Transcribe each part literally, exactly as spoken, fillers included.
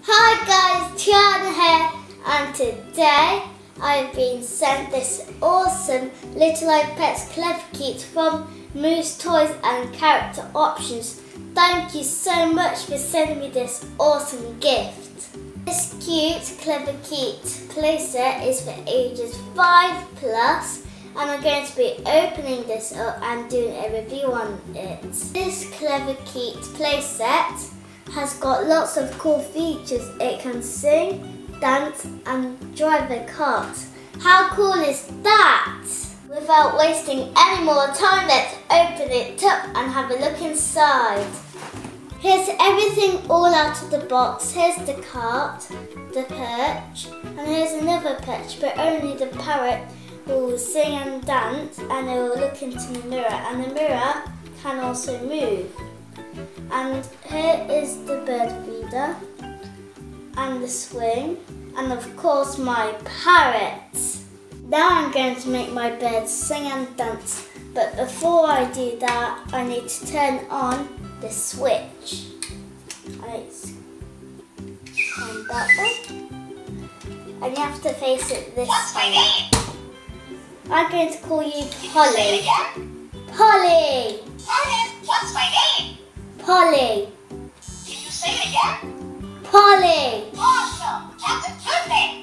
Hi guys, Tiana here, and today I've been sent this awesome Little Life Pets Clever Kit from Moose Toys and Character Options. Thank you so much for sending me this awesome gift. This cute Clever Kit playset is for ages five plus, and I'm going to be opening this up and doing a review on it. This Clever Kit playset has got lots of cool features. It can sing, dance and drive a cart. How cool is that? Without wasting any more time, let's open it up and have a look inside. Here's everything all out of the box. Here's the cart, the perch, and here's another perch, but only the parrot will sing and dance, and it will look into the mirror, and the mirror can also move. And here is the bird feeder and the swing, and of course my parrot. Now I'm going to make my bird sing and dance, but before I do that I need to turn on the switch. And it's on that one, and you have to face it this way. I'm going to call you Polly. Polly! What's my name? Polly. Can you say it again? Polly. Awesome. That's a good name.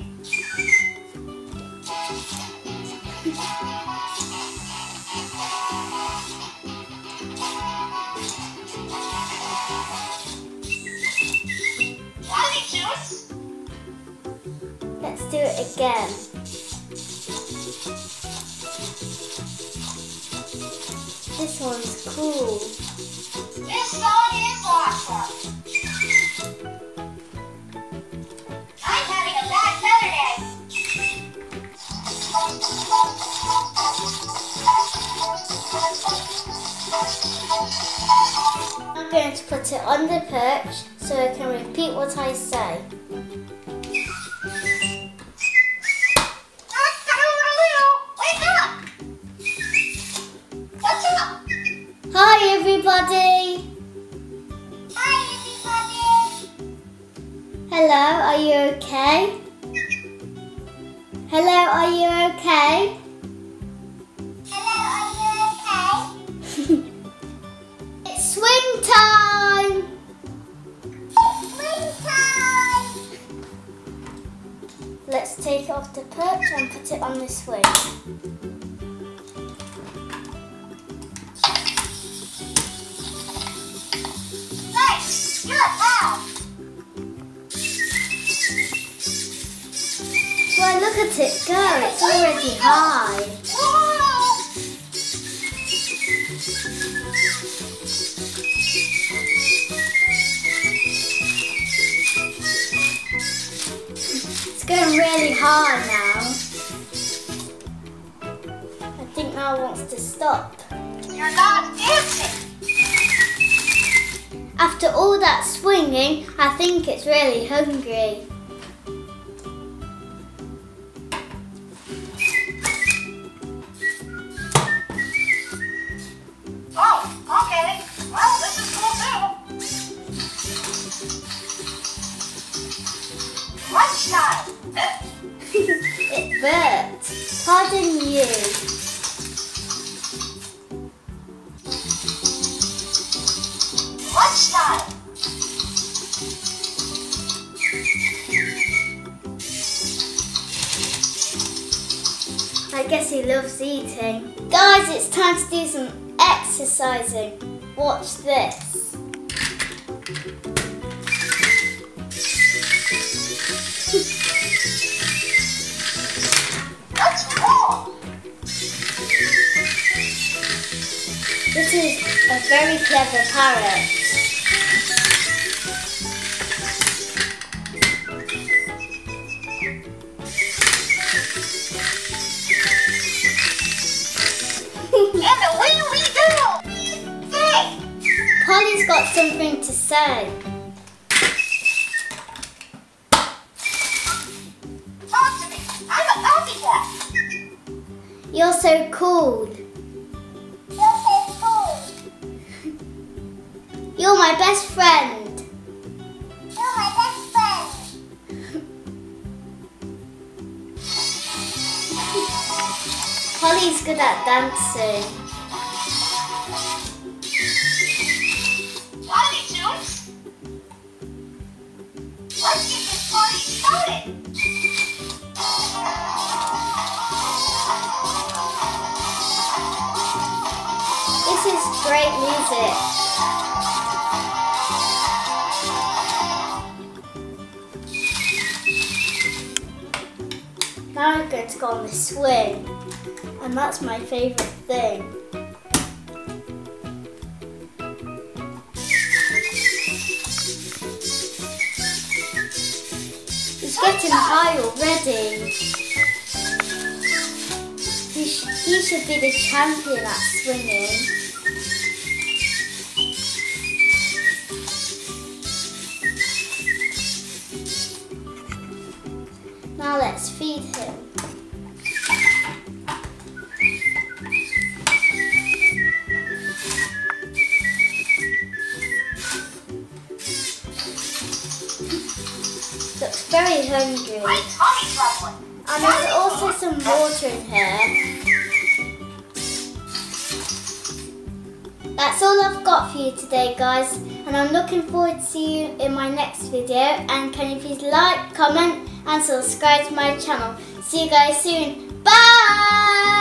Polly Juice. Let's do it again. This one's cool. This song is awesome. I'm having a bad Saturday. I'm going to put it on the perch so I can repeat what I say. Wake up! What's up? Hi everybody! Hi everybody! Hello, are you okay? Hello, are you okay? Hello, are you okay? It's swing time! It's swing time! Let's take off the perch and put it on the swing. Nice! Good, now! Well, look at it go, it's already high. Whoa! It's going really hard now. I think now it wants to stop. You're not dancing! After all that swinging, I think it's really hungry. Oh, okay. Well, this is cool too. Lunchtime. It burped. Pardon you. Lunchtime. I guess he loves eating. Guys, it's time to do some exercising. Watch this. That's cool. This is a very clever parrot. And away we go. Hey, Polly's got something to say. talk to me. I'm a copycat. You're so cool. You're so cool. You're my best friend. You're my best friend. he's good at dancing. Howdy, Junes. Let's get this party started. This is great music. Now I'm going to go on the swing, and that's my favourite thing. He's getting high already. He, sh he should be the champion at swinging. Now let's feed him. Looks very hungry. My tummy's rumbling. And there's also some water in here. That's all I've got for you today, guys, and I'm looking forward to see you in my next video. And can you please like, comment and subscribe to my channel. See you guys soon. Bye!